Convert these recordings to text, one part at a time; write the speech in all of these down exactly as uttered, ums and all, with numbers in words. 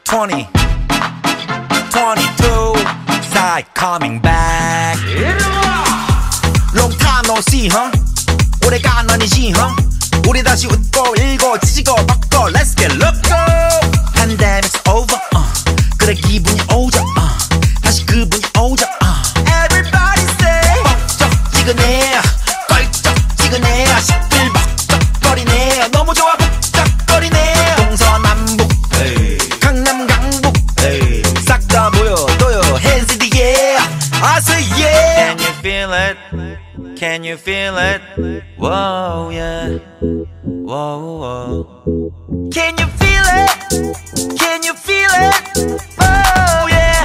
twenty, twenty-two, side coming back. Long time no see, huh? 오래간 아니지, huh? 우리 다시 웃고 일고 지지고 뻗고 Let's get loco. Pandemic's over, uh. 그래 기분이 오죠, uh. 다시 그분이 오죠, uh. Everybody say 뻑적지근해 껄쩍지근해 시끌벅적거리네 너무 좋아 북적거리네 동서남북 강남 강북 싹 다 보여줘요 Hands in the air I say yeah. Can you feel it? Can you feel it? Whoa yeah. Whoa whoa. Can you feel it? Can you feel it? Oh yeah.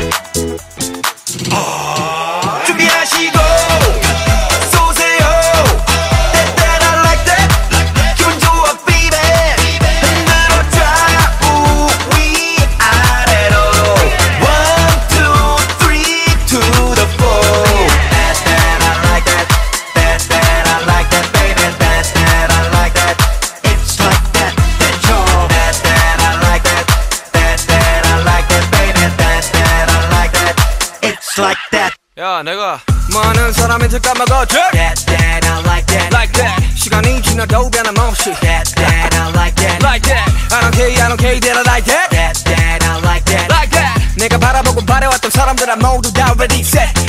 Oh. 준비하시고 쏘세요. That that I like that. 기분 좋아 baby. 흔들어줘요 우위 아래로. One two three to the four. That that I like that. That that I like that baby. That that I like that. It's like that. That yo. That that I like that. That that I like that baby. That that I like that. It's like that. 야 내가 많은 사람한테 까먹었지. That that I like that. Like that. 시간이 지나도 변함없이. That that I like that. Like that. I don't care, I don't care that I like that. That that I like that. Like that. 내가 바라보고 바래왔던 사람들아 모두 다 ready set.